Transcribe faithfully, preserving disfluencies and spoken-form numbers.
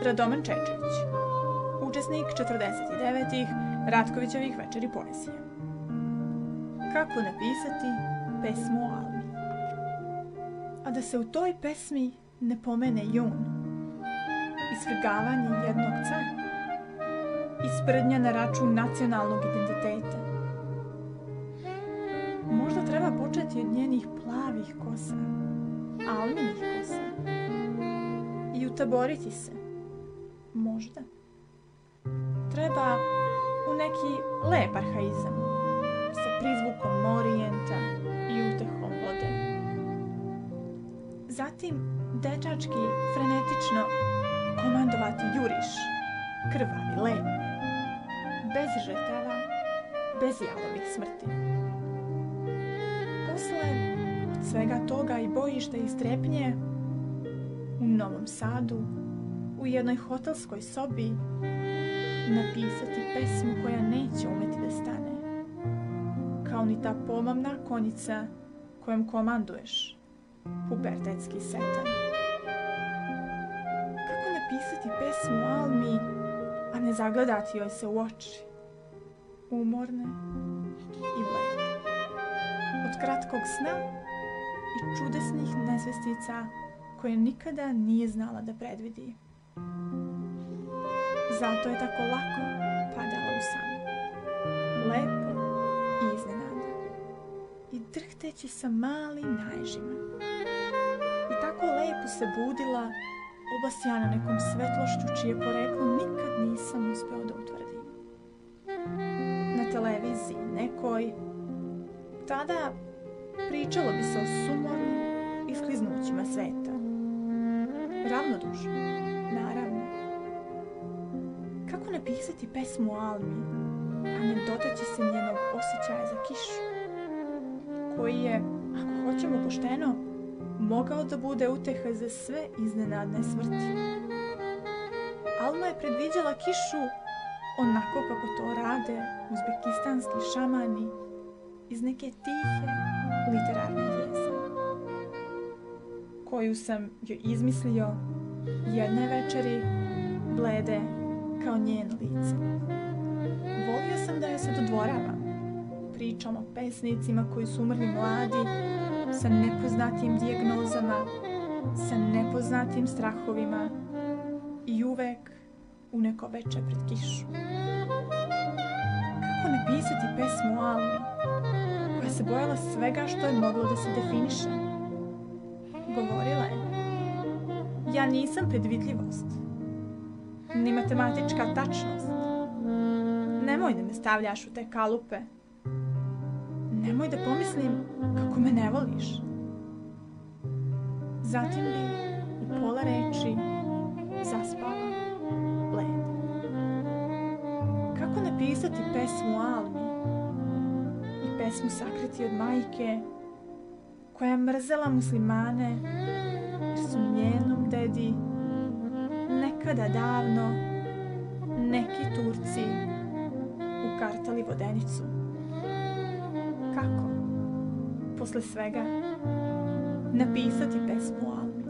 Radoman Čečević, učesnik četrdeset devetih Ratkovićevih večeri poezije. Kako napisati pesmu o Almi? A da se u toj pesmi ne pomene jun, isvrgavanje jednog cara, isprdnja na račun nacionalnog identiteta. Možda treba početi od njenih plavih kosa, Alminih kosa, i utaboriti se. Možda. Treba u neki lep arhaizam, sa prizvukom morijenta i utehom vode. Zatim, dečački, frenetično komandovati juriš, krvavi, lep, bez žrtava, bez jalovih smrti. Posle svega toga i bojišta i strepnje, u Novom Sadu, u jednoj hotelskoj sobi, napisati pesmu koja neće umeti da stane, kao ni ta pomamna konjica kojom komanduješ, pubertetski setan. Kako napisati pesmu o Almi, a ne zagledati joj se u oči, umorne i blede, od kratkog sna i čudesnih nesvestica koje nikada nije znala da predvidi. Zato je tako lako padala u san, lepo i iznenada, i drhteći sa malim naježima. I tako lepo se budila, obasjana nekom svetlošću čije poreklo nikad nisam uspeo da utvrdim. Na televiziji nekoj, tada pričalo bi se o sumornim iskliznućima sveta. Ravnodušno, naravno. Kako napisati pesmu o Almi, a ne dotaći se njenog osjećaja za kišu, koji je, ako hoćemo pošteno, mogao da bude uteha za sve iznenadne smrti. Alma je predviđala kišu onako kako to rade uzbekistanski šamani iz neke tihe literarne jeze, koju sam joj izmislio jedne večeri, blede kao njeno lice. Volio sam da joj se dodvoravam, pričam o pesnicima koji su umrli mladi, sa nepoznatim dijagnozama, sa nepoznatim strahovima i uvek u neko veče pred kišu. Kako napisati pesmu o Almi, koja se bojala svega što je moglo da se definiše? Govorila je: ja nisam predvidljivost, ni matematička tačnost. Nemoj da me stavljaš u te kalupe. Nemoj da pomislim kako me ne voliš. Zatim bi u pola reči zaspala, bleda. Kako napisati pesmu o Almi i pesmu sakriti od majke koja je mrzela muslimane jer su njenom dedi nekada davno neki Turci ukartali vodenicu? Kako, posle svega, napisati pesmu o Almi?